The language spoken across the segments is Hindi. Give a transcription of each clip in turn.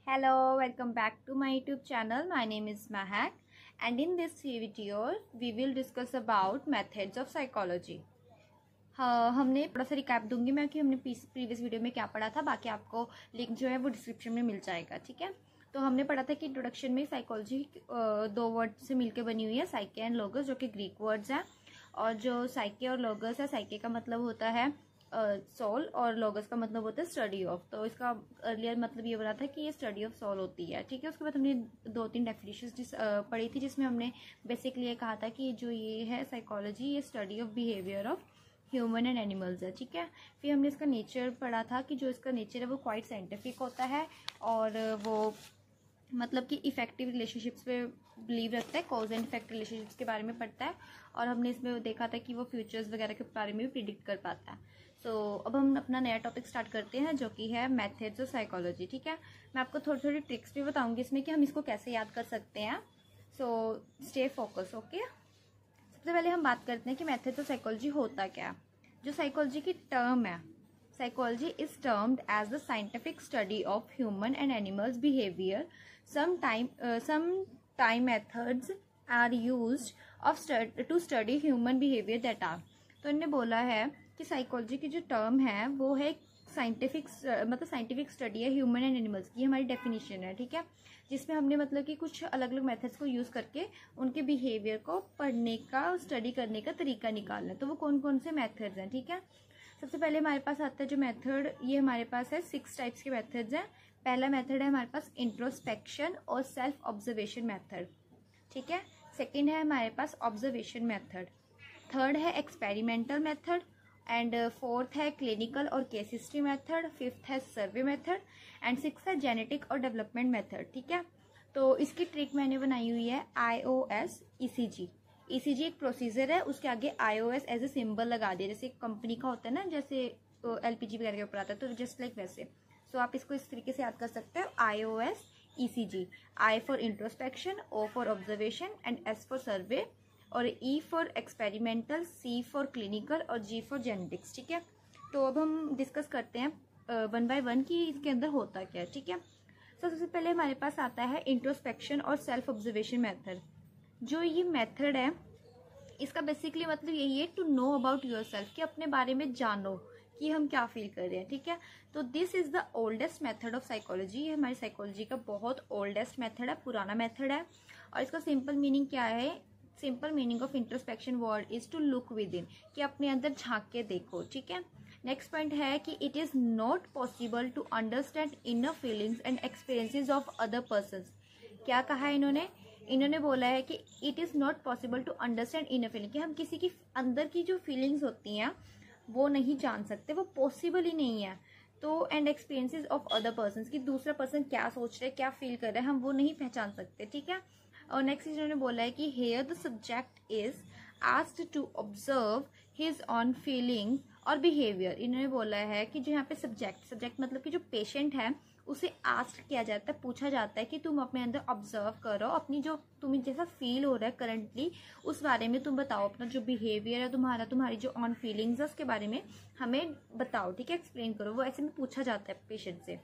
Hello, welcome back to my YouTube channel. My name is Mahak and in this video we will discuss about methods of psychology. हाँ, हमने थोड़ा सा रिकैप दूंगी मैं कि हमने प्रीवियस वीडियो में क्या पढ़ा था। बाकी आपको लिंक जो है वो डिस्क्रिप्शन में मिल जाएगा, ठीक है। तो हमने पढ़ा था कि इंट्रोडक्शन में साइकोलॉजी दो वर्ड से मिलकर बनी हुई है, साइके एंड लोगस, जो कि ग्रीक वर्ड्स हैं। और जो साइके और लोगस है, साइके का मतलब होता है सोल और लोगस का मतलब होता है स्टडी ऑफ। तो इसका अर्लियर मतलब ये बना था कि ये स्टडी ऑफ सोल होती है, ठीक है। उसके बाद हमने 2-3 डेफिनेशंस पढ़ी थी, जिसमें हमने बेसिकली ये कहा था कि जो ये है साइकोलॉजी, ये study of behaviour of human and animals है, ठीक है। फिर हमने इसका नेचर पढ़ा था कि जो इसका नेचर है वो क्वाइट साइंटिफिक होता है और वो मतलब कि इफेक्टिव रिलेशनशिप्स पे बिलीव रखता है, कॉज एंड इफेक्ट रिलेशनशिप्स के बारे में पढ़ता है। और हमने इसमें देखा था कि वो फ्यूचर्स वगैरह के बारे में भी प्रिडिक्ट कर पाता है। अब हम अपना नया टॉपिक स्टार्ट करते हैं, जो कि है मेथड्स ऑफ साइकोलॉजी, ठीक है। मैं आपको थोड़ी थोड़ी ट्रिक्स भी बताऊंगी इसमें कि हम इसको कैसे याद कर सकते हैं। Stay focus, okay. सबसे पहले हम बात करते हैं कि मेथड्स ऑफ साइकोलॉजी होता क्या है। जो साइकोलॉजी की टर्म है, psychology is termed as the scientific study of human and animals behaviour. some time methods are used to study human behavior that are। तो इन्होंने बोला है कि साइकोलॉजी की जो टर्म है वो है साइंटिफिक साइंटिफिक स्टडी है ह्यूमन एंड एनिमल्स की, हमारी डेफिनेशन है, ठीक है। जिसमें हमने मतलब कि कुछ अलग अलग मेथड्स को यूज करके उनके बिहेवियर को पढ़ने का, स्टडी करने का तरीका निकालना है। तो वो कौन कौन से मेथड्स हैं, ठीक है। सबसे पहले हमारे पास आता है जो मेथड, ये हमारे पास है 6 टाइप्स के मेथड्स हैं। पहला मेथड है हमारे पास इंट्रोस्पेक्शन और सेल्फ ऑब्जर्वेशन मेथड, ठीक है। सेकंड है हमारे ऑब्जर्वेशन मेथड। थर्ड है एक्सपेरिमेंटल मेथड एंड फोर्थ है क्लिनिकल और केस हिस्ट्री मेथड। फिफ्थ है सर्वे मेथड एंड सिक्स है जेनेटिक और डेवलपमेंट मेथड, ठीक है। तो इसकी ट्रिक मैंने बनाई हुई है IOS ECG। ECG एक प्रोसीजर है, उसके आगे IOS एज ए सिंबल लगा दिया, जैसे कंपनी का होता है ना, जैसे LPG वगैरह के ऊपर आता है, तो जस्ट लाइक वैसे। सो आप इसको इस तरीके से याद कर सकते हो, IOS ECG। I for introspection, O for observation and S for survey और E for experimental, C for clinical और G फॉर जेनेटिक्स, ठीक है। तो अब हम डिस्कस करते हैं 1 by 1 कि इसके अंदर होता क्या है, ठीक है। सबसे पहले हमारे पास आता है इंट्रोस्पेक्शन और सेल्फ ऑब्जर्वेशन मेथड। जो ये मेथड है इसका बेसिकली मतलब यही है टू नो अबाउट योरसेल्फ, कि अपने बारे में जानो कि हम क्या फील कर रहे हैं, ठीक है। तो this is the oldest method of psychology. ये हमारी साइकोलॉजी का बहुत ओल्डेस्ट मेथड है, पुराना मेथड है। और इसका सिंपल मीनिंग क्या है? Simple meaning of introspection word is to look within, कि अपने अंदर झांक के देखो, ठीक है। नेक्स्ट पॉइंट है कि it is not possible to understand inner feelings and experiences of other persons. क्या कहा है इन्होंने बोला है कि it is not possible to understand inner feeling, कि हम किसी की अंदर की जो फीलिंग्स होती हैं वो नहीं जान सकते, वो पॉसिबल ही नहीं है। तो and experiences of other person, कि दूसरा पर्सन क्या सोच रहे, क्या फील कर रहे हैं, हम वो नहीं पहचान सकते, ठीक है। और नेक्स्ट इन्होंने बोला है कि here the subject is asked to observe his own feeling और बिहेवियर। इन्होंने बोला है कि जो यहाँ पे सब्जेक्ट मतलब कि जो पेशेंट है उसे आस्क किया जाता है, पूछा जाता है कि तुम अपने अंदर ऑब्जर्व करो, अपनी जो तुम्हें जैसा फील हो रहा है करंटली उस बारे में तुम बताओ, अपना जो बिहेवियर है तुम्हारा, तुम्हारी जो ऑन फीलिंग्स है उसके बारे में हमें बताओ, ठीक है, एक्सप्लेन करो। वो ऐसे में पूछा जाता है पेशेंट से।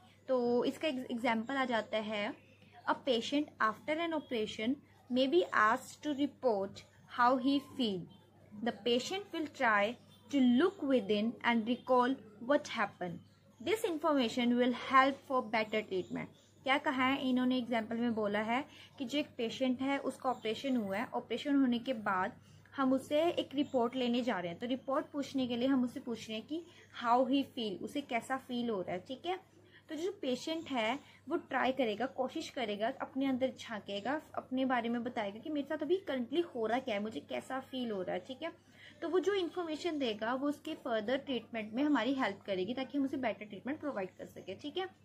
तो इसका एग्जाम्पल आ जाता है, a patient after an operation may be asked to report how he feel. The patient will try to look within and recall what happened. This information will help for better treatment. क्या कहा है इन्होंने? एग्जाम्पल में बोला है कि जो एक पेशेंट है उसका ऑपरेशन हुआ है, ऑपरेशन होने के बाद हम उससे एक रिपोर्ट लेने जा रहे हैं। तो रिपोर्ट पूछने के लिए हम उससे पूछ रहे हैं कि हाउ ही फील, उसे कैसा फील हो रहा है, ठीक है। तो जो पेशेंट है वो ट्राई करेगा, कोशिश करेगा, अपने अंदर झांकेगा, अपने बारे में बताएगा कि मेरे साथ अभी करंटली हो रहा क्या है, मुझे कैसा फील हो रहा है, ठीक है। तो वो जो इन्फॉर्मेशन देगा वो उसके फर्दर ट्रीटमेंट में हमारी हेल्प करेगी, ताकि हम उसे बेटर ट्रीटमेंट प्रोवाइड कर सके, ठीक है।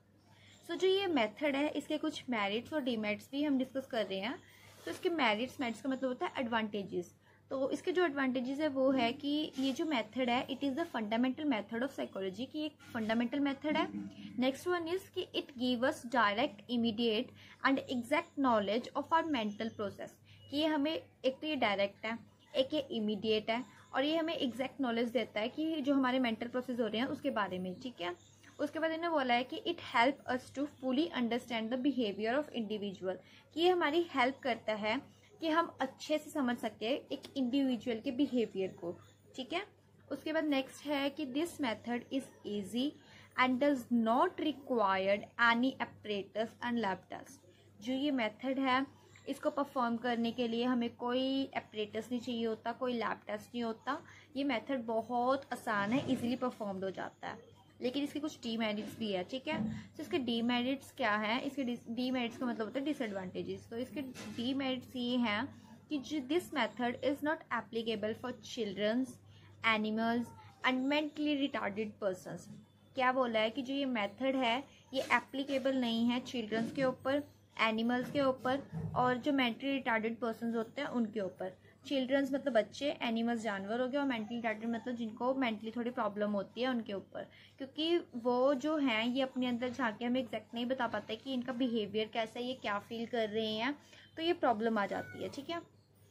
सो जो ये मेथड है इसके कुछ मेरिट्स और डिमेरिट्स भी हम डिस्कस कर रहे हैं। तो इसके मेरिट्स का मतलब होता है एडवांटेजेस। तो इसके जो एडवांटेजेस है वो है कि ये जो मेथड है it is the fundamental method of psychology, की एक फंडामेंटल मेथड है। नेक्स्ट वन इज कि it give us direct, immediate and exact knowledge of our mental process, कि ये हमें, एक तो ये डायरेक्ट है, एक ये इमीडिएट है, और ये हमें एग्जैक्ट नॉलेज देता है कि जो हमारे मेंटल प्रोसेस हो रहे हैं उसके बारे में, ठीक है। उसके बाद इन्होंने बोला है कि it help us to fully understand the behaviour of individual, कि ये हमारी हेल्प करता है कि हम अच्छे से समझ सके एक इंडिविजुअल के बिहेवियर को, ठीक है। उसके बाद नेक्स्ट है कि this method is easy and does not required any apparatus and lab test. जो ये मेथड है इसको परफॉर्म करने के लिए हमें कोई apparatus नहीं चाहिए होता, कोई लैब टेस्ट नहीं होता। ये मेथड बहुत आसान है, इजीली परफॉर्म्ड हो जाता है, लेकिन इसके कुछ डीमेरिट्स भी है, ठीक है। तो इसके डीमेरिट्स क्या है, इसके डीमेरिट्स का मतलब होता है डिसएडवांटेजेस। तो इसके डीमेरिट्स ये हैं कि this method is not applicable for childrens, animals and mentally retarded persons. क्या बोला है कि जो ये मेथड है ये एप्लीकेबल नहीं है चिल्ड्रंस के ऊपर, एनिमल्स के ऊपर और जो मेंटली रिटार्डेड पर्सनस होते हैं उनके ऊपर। चिल्ड्रंस मतलब बच्चे, एनिमल्स जानवर हो गए, और मेंटली रिटार्डेड मतलब जिनको मेंटली थोड़ी प्रॉब्लम होती है उनके ऊपर, क्योंकि वो जो हैं ये अपने अंदर झांके हमें एग्जैक्ट नहीं बता पाते कि इनका बिहेवियर कैसा है, ये क्या फील कर रहे हैं, तो ये प्रॉब्लम आ जाती है, ठीक है।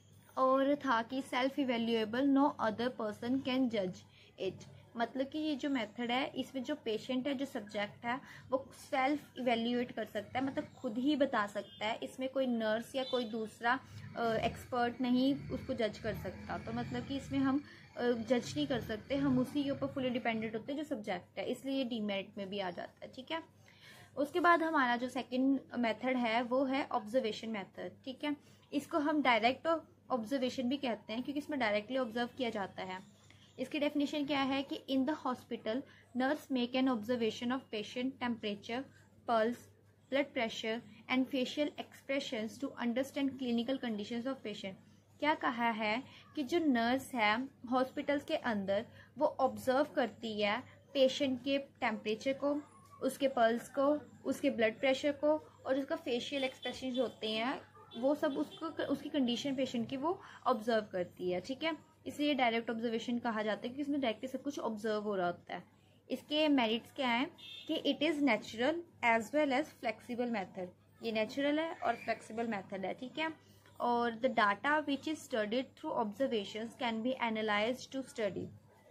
और था कि self evaluable, no other person can जज इट, मतलब कि ये जो मेथड है इसमें जो पेशेंट है, जो सब्जेक्ट है, वो सेल्फ इवेल्यूएट कर सकता है, मतलब खुद ही बता सकता है, इसमें कोई नर्स या कोई दूसरा एक्सपर्ट नहीं उसको जज कर सकता। तो मतलब कि इसमें हम जज नहीं कर सकते, हम उसी के ऊपर फुली डिपेंडेंट होते हैं जो सब्जेक्ट है, इसलिए ये डीमेरिट में भी आ जाता है, ठीक है। उसके बाद हमारा जो सेकंड मेथड है वो है ऑब्जर्वेशन मेथड, ठीक है। इसको हम डायरेक्ट ऑब्जर्वेशन भी कहते हैं क्योंकि इसमें डायरेक्टली ऑब्जर्व किया जाता है। इसकी डेफिनेशन क्या है कि in the hospital nurse make an observation of patient temperature, pulse, blood pressure and facial expressions to understand clinical conditions of patient. क्या कहा है कि जो नर्स है हॉस्पिटल्स के अंदर वो ऑब्जर्व करती है पेशेंट के टेम्परेचर को, उसके पल्स को, उसके ब्लड प्रेशर को और उसका फेशियल एक्सप्रेशन होते हैं वो सब उसको उसकी कंडीशन पेशेंट की वो ऑब्जर्व करती है, ठीक है। इसलिए डायरेक्ट ऑब्जर्वेशन कहा जाता है क्योंकि इसमें डायरेक्टली सब कुछ ऑब्जर्व हो रहा होता है। इसके मेरिट्स क्या हैं कि it is natural as well as flexible method, ये नेचुरल है और फ्लेक्सिबल मेथड है, ठीक है। और the data which is studied through observations can be analyse to study,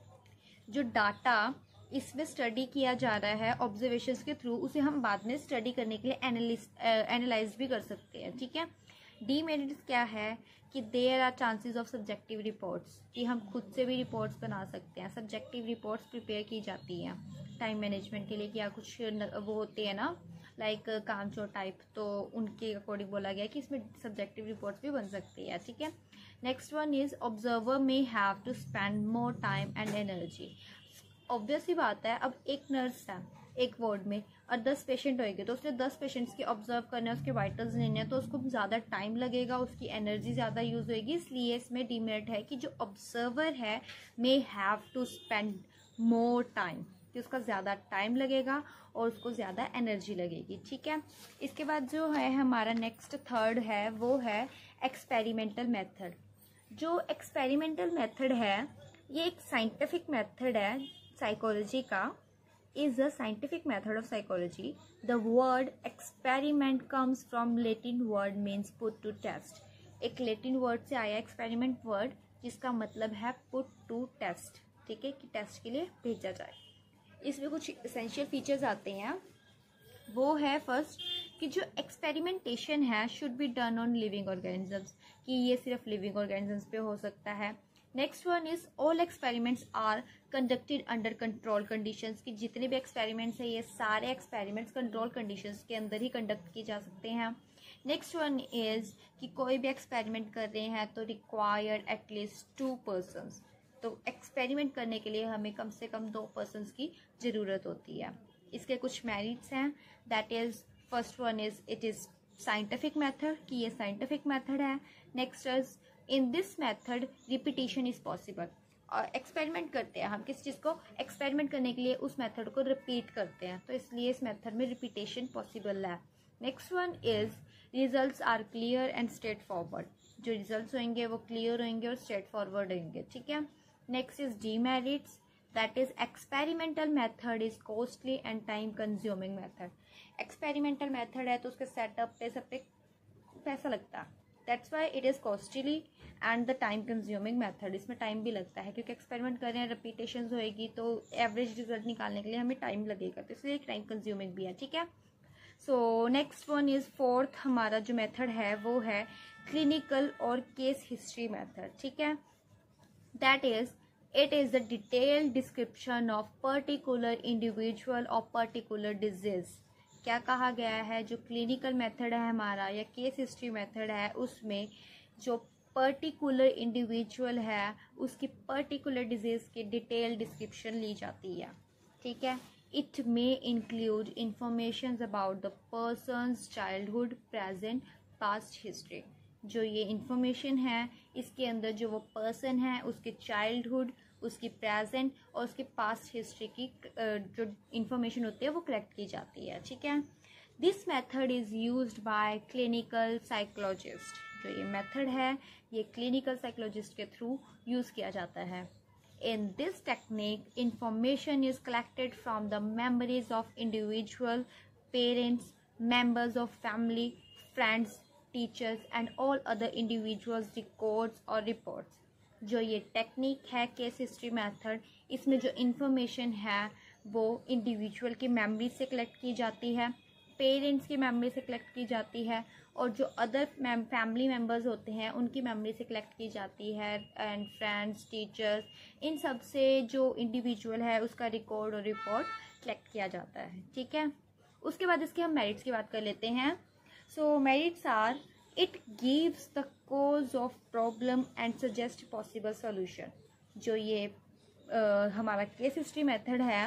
जो डाटा इसमें स्टडी किया जा रहा है ऑब्जर्वेशंस के थ्रू उसे हम बाद में स्टडी करने के लिए एनालाइज भी कर सकते हैं, ठीक है। डीमेरिट्स क्या है कि there are chances of subjective reports, कि हम खुद से भी रिपोर्ट्स बना सकते हैं, सब्जेक्टिव रिपोर्ट्स प्रिपेयर की जाती हैं टाइम मैनेजमेंट के लिए, क्या कुछ वो होते हैं ना लाइक कामचोर टाइप, तो उनके अकॉर्डिंग बोला गया कि इसमें सब्जेक्टिव रिपोर्ट्स भी बन सकती है, ठीक है। Next one is observer may have to spend more time and energy. Obvious ही बात है, अब एक नर्स है एक वार्ड में और 10 पेशेंट होंगे तो उसने 10 पेशेंट्स की ऑब्जर्व करना है, उसके वाइटल्स लेने हैं, तो उसको ज़्यादा टाइम लगेगा, उसकी एनर्जी ज़्यादा यूज़ होएगी। इसलिए इसमें डीमेरिट है कि जो ऑब्जर्वर है may have to spend more time, कि उसका ज़्यादा टाइम लगेगा और उसको ज़्यादा एनर्जी लगेगी, ठीक है। इसके बाद जो है हमारा नेक्स्ट थर्ड है वो है एक्सपेरिमेंटल मेथड। जो एक्सपेरिमेंटल मेथड है ये एक साइंटिफिक मेथड है साइकोलॉजी का, is a scientific method of psychology. The word experiment comes from Latin word means put to test. एक Latin word से आया experiment word जिसका मतलब है put to test, ठीक है, कि टेस्ट के लिए भेजा जाए। इसमें कुछ essential features आते हैं, वो है फर्स्ट कि जो एक्सपेरिमेंटेशन है should be done on living organisms, कि ये सिर्फ लिविंग ऑर्गेनिजम्स पे हो सकता है। Next one is all experiments are conducted under control conditions, कि जितने भी एक्सपेरिमेंट्स हैं ये सारे एक्सपेरिमेंट्स कंट्रोल कंडीशंस के अंदर ही कंडक्ट किए जा सकते हैं। नेक्स्ट वन इज कि कोई भी एक्सपेरिमेंट कर रहे हैं तो रिक्वायर्ड एटलीस्ट 2 पर्सन्स, तो एक्सपेरिमेंट करने के लिए हमें कम से कम 2 पर्सन्स की ज़रूरत होती है। इसके कुछ मेरिट्स हैं, that is first one is it is scientific method, कि ये साइंटिफिक मेथड है। Next is in this method repetition is possible, और एक्सपेरिमेंट करते हैं हम किस चीज़ को, एक्सपेरिमेंट करने के लिए उस मेथड को रिपीट करते हैं, तो इसलिए इस मेथड में रिपीटेशन पॉसिबल है। Next one is results are clear and straight forward, जो रिजल्ट्स होंगे वो क्लियर होंगे और स्ट्रेट फॉरवर्ड होंगे, ठीक है। Next is demerits, that is experimental method is costly and time consuming method. Experimental method है तो उसके सेटअप पे सब पे पैसा लगता है, that's why it is costly and the time consuming method. इसमें टाइम भी लगता है क्योंकि एक्सपेरिमेंट कर रहे हैं, रिपीटेशन होएगी तो एवरेज रिजल्ट निकालने के लिए हमें टाइम लगेगा, तो इसलिए टाइम कंज्यूमिंग भी है, ठीक है। So next one is fourth हमारा जो मेथड है वो है क्लिनिकल और केस हिस्ट्री मेथड, ठीक है। That is it is the detailed description of particular individual और पर्टिकुलर डिजीज। क्या कहा गया है, जो क्लिनिकल मेथड है हमारा या केस हिस्ट्री मेथड है, उसमें जो पर्टिकुलर इंडिविजुअल है उसकी पर्टिकुलर डिजीज की डिटेल डिस्क्रिप्शन ली जाती है, ठीक है। It may include information about the person's childhood, present, past history. जो ये इंफॉर्मेशन है इसके अंदर जो वो पर्सन है उसके चाइल्डहुड, उसकी प्रेजेंट और उसकी पास्ट हिस्ट्री की जो इंफॉर्मेशन होती है वो कलेक्ट की जाती है, ठीक है। This method is used by clinical psychologist. जो ये मेथड है ये क्लिनिकल साइकोलॉजिस्ट के थ्रू यूज़ किया जाता है। In this technique, information is collected from the memories of individual, parents, members of family, friends, teachers and all other individuals' records or reports. जो ये टेक्निक है केस हिस्ट्री मेथड, इसमें जो इंफॉर्मेशन है वो इंडिविजुअल की मेमोरी से कलेक्ट की जाती है, पेरेंट्स की मेमोरी से कलेक्ट की जाती है और जो अदर फैमिली मेम्बर्स होते हैं उनकी मेमोरी से कलेक्ट की जाती है, एंड फ्रेंड्स, टीचर्स, इन सब से जो इंडिविजुअल है उसका रिकॉर्ड और रिपोर्ट कलेक्ट किया जाता है, ठीक है। उसके बाद इसके हम मेरिट्स की बात कर लेते हैं। So merits are it gives the cause of problem and suggest possible solution. जो ये हमारा केस हिस्ट्री मेथड है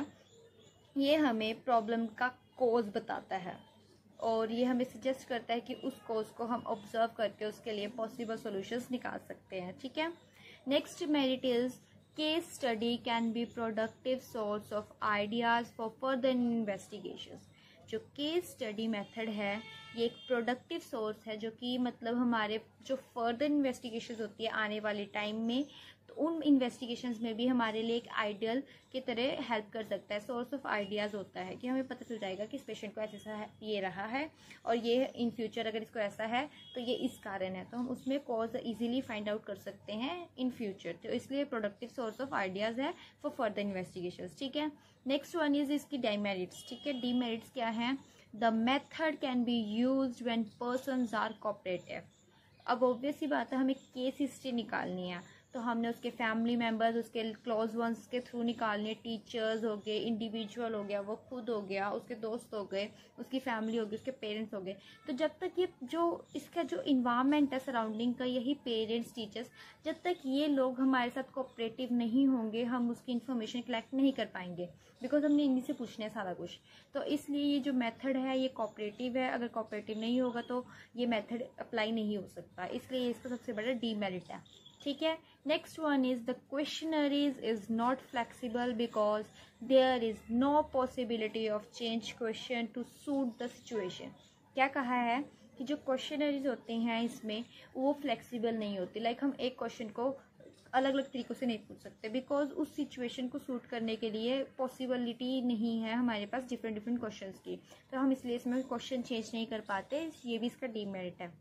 ये हमें प्रॉब्लम का कॉज बताता है और ये हमें सजेस्ट करता है कि उस कॉज को हम ऑब्जर्व करके उसके लिए पॉसिबल सॉल्यूशंस निकाल सकते हैं, ठीक है। Next merit is case study can be productive source of ideas for further investigations. जो केस स्टडी मेथड है ये एक प्रोडक्टिव सोर्स है जो कि मतलब हमारे जो फर्दर इन्वेस्टिगेशंस होती है आने वाले टाइम में, तो उन इन्वेस्टिगेशंस में भी हमारे लिए एक आइडियल की तरह हेल्प कर सकता है। सोर्स ऑफ आइडियाज़ होता है कि हमें पता चल जाएगा कि इस पेशेंट को ऐसा है, ये रहा है और ये इन फ्यूचर अगर इसको ऐसा है तो ये इस कारण है, तो हम उसमें कॉज इजीली फाइंड आउट कर सकते हैं इन फ्यूचर। तो इसलिए प्रोडक्टिव सोर्स ऑफ आइडियाज़ है फॉर फर्दर इन्वेस्टिगेशंस, ठीक है। नेक्स्ट वन इज इसकी डीमेरिट्स, ठीक है। डीमेरिट्स क्या है, the method can be used when persons are cooperative. अब ऑब्वियस सी बात है हमें केस हिस्ट्री निकालनी है तो हमने उसके फैमिली मेम्बर्स, उसके क्लोज वंस के थ्रू निकालने, टीचर्स हो गए, इंडिविजुअल हो गया, वो खुद हो गया, उसके दोस्त हो गए, उसकी फैमिली हो गई, उसके पेरेंट्स हो गए। तो जब तक ये जो इसका जो इन्वायरमेंट है सराउंडिंग का, यही पेरेंट्स, टीचर्स, जब तक ये लोग हमारे साथ कोऑपरेटिव नहीं होंगे हम उसकी इन्फॉर्मेशन कलेक्ट नहीं कर पाएंगे, बिकॉज हमने इन्हीं से पूछना है सारा कुछ। तो इसलिए ये जो मेथड है ये कोऑपरेटिव है, अगर कोऑपरेटिव नहीं होगा तो ये मेथड अप्लाई नहीं हो सकता, इसलिए इसका सबसे बड़ा डीमेरिट है, ठीक है। Next one is the questionnaires is not flexible because there is no possibility of change question to suit the situation. क्या कहा है कि जो क्वेश्चनरीज होते हैं इसमें वो फ्लेक्सिबल नहीं होती, लाइक हम एक क्वेश्चन को अलग अलग तरीक़ों से नहीं पूछ सकते बिकॉज उस सिचुएशन को सूट करने के लिए पॉसिबिलिटी नहीं है हमारे पास डिफरेंट डिफरेंट क्वेश्चंस की, तो हम इसलिए इसमें क्वेश्चन चेंज नहीं कर पाते, ये भी इसका डीमेरिट है।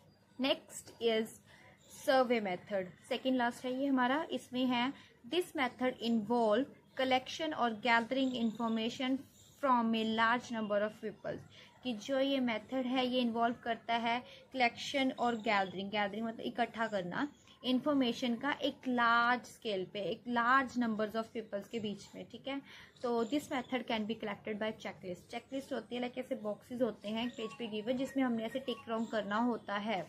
Next is survey method, second last है ये हमारा। इसमें है दिस मेथड इन्वॉल्व कलेक्शन और gathering information from a large number of peoples. कि जो ये मेथड है ये इन्वॉल्व करता है कलेक्शन और गैदरिंग, गैदरिंग मतलब इकट्ठा करना इंफॉर्मेशन का एक लार्ज स्केल पे, एक लार्ज नंबर्स ऑफ पीपल्स के बीच में, ठीक है। तो this method can be collected by checklist. Checklist होती है लाइक ऐसे बॉक्सेस होते हैं पेज पे गिवन जिसमें हमने ऐसे टिक राउंड करना होता है,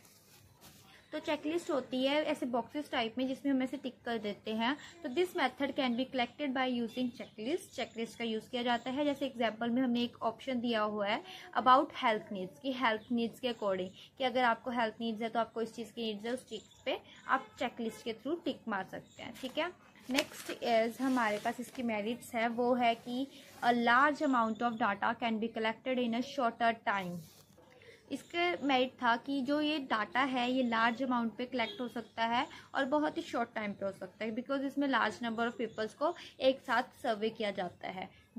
तो चेकलिस्ट होती है ऐसे बॉक्सेस टाइप में जिसमें हम ऐसे टिक कर देते हैं। तो this method can be collected by using checklist. Checklist का यूज़ किया जाता है, जैसे एग्जांपल में हमने एक ऑप्शन दिया हुआ है अबाउट हेल्थ नीड्स, की हेल्थ नीड्स के अकॉर्डिंग कि अगर आपको हेल्थ नीड्स है तो आपको इस चीज़ की नीड्स है, उस चीज़ पे आप चेकलिस्ट के थ्रू टिक मार सकते हैं, ठीक है। नेक्स्ट इज हमारे पास इसकी मेरिट्स है, वो है कि a large amount of data can be collected in a shorter time. इसके मेरिट था कि जो ये डाटा है ये लार्ज अमाउंट पे कलेक्ट हो सकता है और बहुत ही शॉर्ट टाइम पे हो सकता है बिकॉज इसमें लार्ज नंबर ऑफ पीपल्स को एक साथ सर्वे किया जाता है।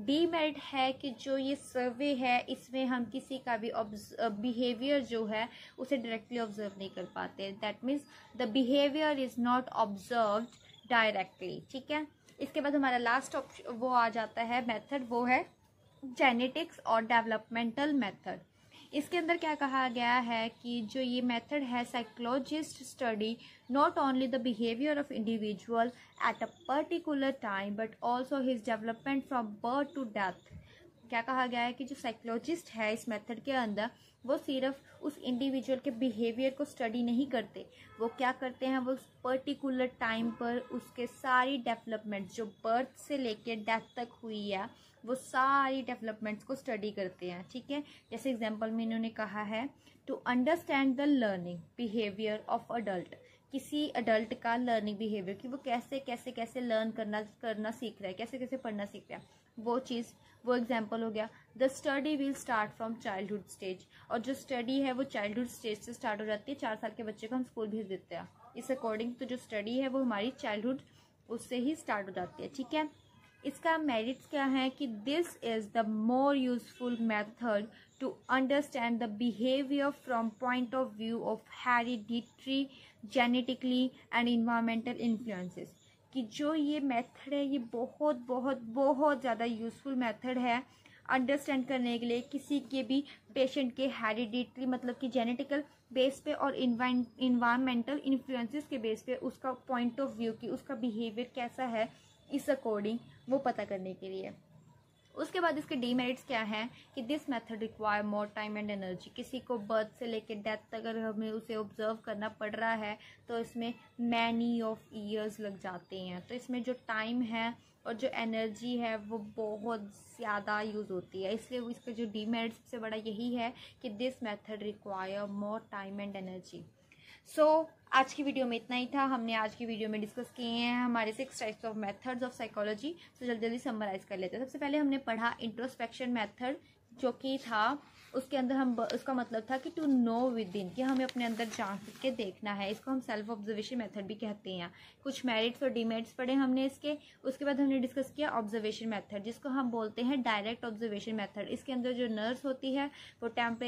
डीमेरिट है कि जो ये सर्वे है इसमें हम किसी का भी बिहेवियर जो है उसे डायरेक्टली ऑब्जर्व नहीं कर पाते। That means the behaviour is not observed directly. ठीक है, इसके बाद हमारा लास्ट ऑप्शन वो आ जाता है मेथड, वो है जेनेटिक्स और डेवलपमेंटल मेथड। इसके अंदर क्या कहा गया है कि जो ये मेथड है, psychologist study not only the behaviour of individual at a particular time but also his development from birth to death. क्या कहा गया है कि जो साइकोलॉजिस्ट है इस मेथड के अंदर वो सिर्फ उस इंडिविजुअल के बिहेवियर को स्टडी नहीं करते, वो क्या करते हैं, वो उस पर्टिकुलर टाइम पर उसके सारी डेवलपमेंट्स जो बर्थ से लेकर डेथ तक हुई है वो सारी डेवलपमेंट्स को स्टडी करते हैं। ठीक है, जैसे एग्जांपल में इन्होंने कहा है to understand the learning behaviour of adult, किसी अडल्ट का लर्निंग बिहेवियर कि वो कैसे कैसे कैसे लर्न करना सीख रहा है, कैसे कैसे पढ़ना सीख रहा है, वो चीज़, वो एग्जाम्पल हो गया। The study will start from childhood stage, और जो स्टडी है वो चाइल्डहुड स्टेज से स्टार्ट हो जाती है। 4 साल के बच्चे को हम स्कूल भेज देते हैं, इस अकॉर्डिंग तो जो स्टडी है वो हमारी चाइल्डहुड उससे ही स्टार्ट हो जाती है। ठीक है, इसका मेरिट्स क्या है कि this is the more useful method to understand the behaviour from point of view of hereditary, genetically and environmental influences, कि जो ये मेथड है ये बहुत बहुत बहुत ज़्यादा यूजफुल मेथड है अंडरस्टैंड करने के लिए किसी के भी पेशेंट के हेरिडिटरी मतलब कि जेनेटिकल बेस पे और इन्वायरमेंटल इन्फ्लुएंसेस के बेस पे उसका पॉइंट ऑफ व्यू की उसका बिहेवियर कैसा है इस अकॉर्डिंग वो पता करने के लिए। उसके बाद इसके डीमेरिट्स क्या हैं कि this method require more time and energy, किसी को बर्थ से लेकर डेथ तक अगर हमें उसे ऑब्जर्व करना पड़ रहा है तो इसमें मैनी ऑफ ईयर्स लग जाते हैं, तो इसमें जो टाइम है और जो एनर्जी है वो बहुत ज़्यादा यूज़ होती है, इसलिए इसका जो डीमेरिट सबसे बड़ा यही है कि this method require more time and energy. So आज की वीडियो में इतना ही था। हमने आज की वीडियो में डिस्कस किए हैं हमारे 6 types of methods of psychology. So जल्दी जल्दी समराइज कर लेते हैं। सबसे पहले हमने पढ़ा इंट्रोस्पेक्शन मेथड, जो कि था उसके अंदर हम उसका मतलब था कि टू नो विद इन, कि हमें अपने अंदर जान के देखना है, इसको हम सेल्फ ऑब्जर्वेशन मेथड भी कहते हैं। कुछ मेरिट्स और डीमेरिट्स पढ़े हमने इसके। उसके बाद हमने डिस्कस किया ऑब्जर्वेशन मेथड, जिसको हम बोलते हैं डायरेक्ट ऑब्जर्वेशन मेथड। इसके अंदर जो नर्स होती है वो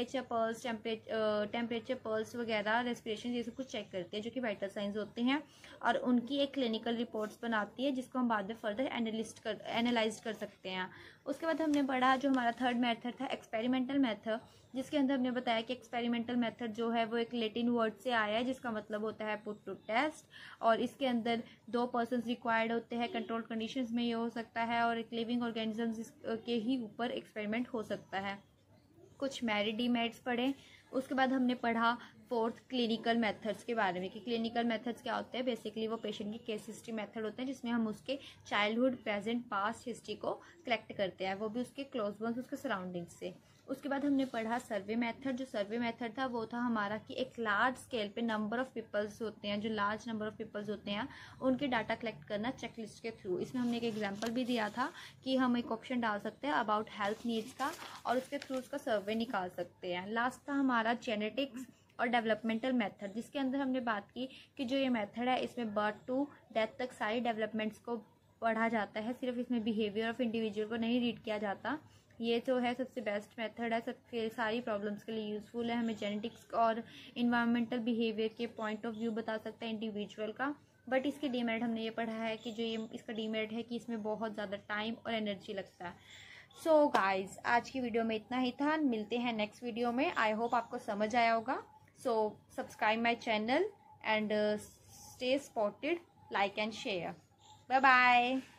टेम्परेचर पल्स वगैरह रेस्पिरेशन ये सब कुछ चेक करती है, जो कि वाइटल साइंस होते हैं, और उनकी एक क्लिनिकल रिपोर्ट्स बनाती है जिसको हम बाद में फर्दर एनालाइज कर सकते हैं। उसके बाद हमने पढ़ा जो हमारा थर्ड मेथड था एक्सपेरिमेंटल मेथड, जिसके अंदर हमने बताया कि एक्सपेरिमेंटल मेथड जो है वो एक लैटिन वर्ड से आया है जिसका मतलब होता है पुट टू टेस्ट, और इसके अंदर 2 पर्सन्स रिक्वायर्ड होते हैं, कंट्रोल्ड कंडीशंस में ये हो सकता है, और एक लिविंग ऑर्गेनिजम्स के ही ऊपर एक्सपेरिमेंट हो सकता है। कुछ मेरिट डीमेरिट्स पढ़े। उसके बाद हमने पढ़ा फोर्थ क्लिनिकल मेथड्स के बारे में कि क्लिनिकल मेथड्स क्या होते हैं। बेसिकली वो पेशेंट की केस हिस्ट्री मेथड होते हैं जिसमें हम उसके चाइल्डहुड, प्रेजेंट, पास्ट हिस्ट्री को कलेक्ट करते हैं, वो भी उसके क्लोज वंस, उसके सराउंडिंग्स से। उसके बाद हमने पढ़ा सर्वे मेथड। जो सर्वे मेथड था वो था हमारा कि एक लार्ज स्केल पे नंबर ऑफ पीपल्स होते हैं, जो लार्ज नंबर ऑफ पीपल्स होते हैं उनके डाटा कलेक्ट करना चेकलिस्ट के थ्रू। इसमें हमने एक एग्जांपल भी दिया था कि हम एक ऑप्शन डाल सकते हैं अबाउट हेल्थ नीड्स का और उसके थ्रू उसका सर्वे निकाल सकते हैं। लास्ट था हमारा जेनेटिक्स और डेवलपमेंटल मेथड, जिसके अंदर हमने बात की कि जो ये मेथड है इसमें बर्थ टू डेथ तक सारी डेवलपमेंट्स को पढ़ा जाता है, सिर्फ इसमें बिहेवियर ऑफ इंडिविजुअल को नहीं रीड किया जाता। ये जो है सबसे बेस्ट मेथड है, सबसे सारी प्रॉब्लम्स के लिए यूज़फुल है, हमें जेनेटिक्स और इन्वायरमेंटल बिहेवियर के पॉइंट ऑफ व्यू बता सकता है इंडिविजुअल का। बट इसके डीमेरिट हमने ये पढ़ा है कि जो ये इसका डीमेरिट है कि इसमें बहुत ज़्यादा टाइम और एनर्जी लगता है। सो गाइज आज की वीडियो में इतना ही था, मिलते हैं नेक्स्ट वीडियो में। आई होप आपको समझ आया होगा। So subscribe my channel and stay supported, like and share. Bye bye.